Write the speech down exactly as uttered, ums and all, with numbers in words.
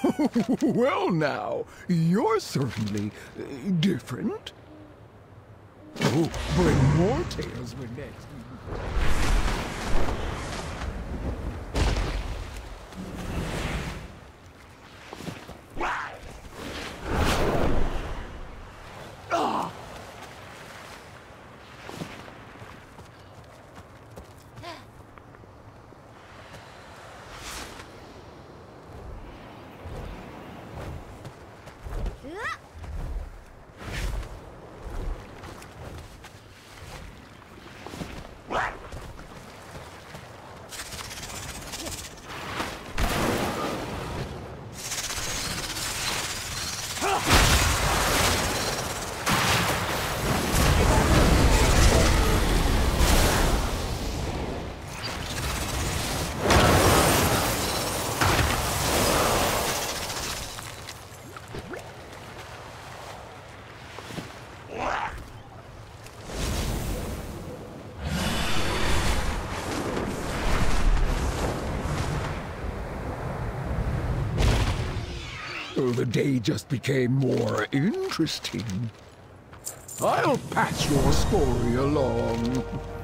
Well now, you're certainly uh, different. Oh, bring more tales when next. Ah! The day just became more interesting. I'll pass your story along.